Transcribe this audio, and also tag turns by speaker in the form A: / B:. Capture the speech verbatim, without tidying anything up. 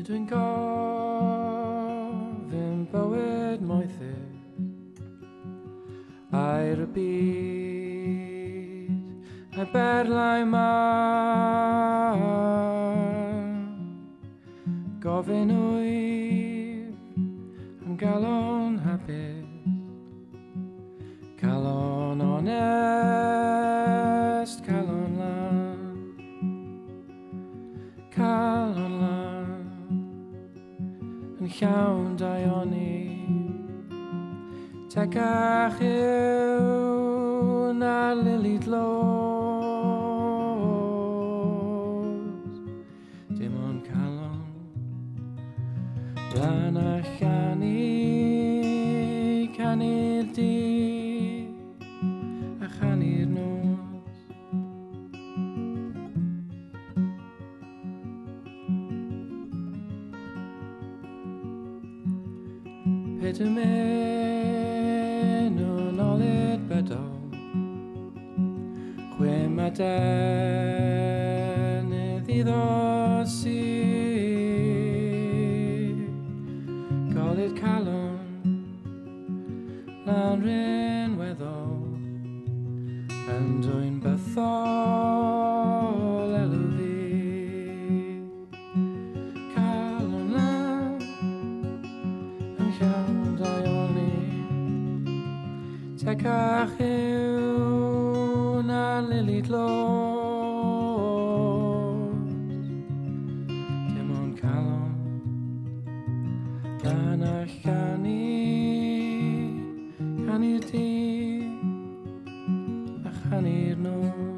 A: dwi'n gofyn bywyd moethus a'r y byd a'i berlau mawr, gofyn wyf am galon hapus, calon onest, calon lan, calon lan yn llawn daioni, tegach yw na lili dlos, dim ond calon lan a chanu, canu'r dydd a chanu'r nos. Peter men o'n olyd bydol, chwe madernydd iddosi, golyd calon lan rinweddol, yn dwy'n bythol elw fi. Calon lan yn llawn daioni, tegach yw na lili dlos, dim ond calon lan a chanu, canu'r dydd a chanu'r nos.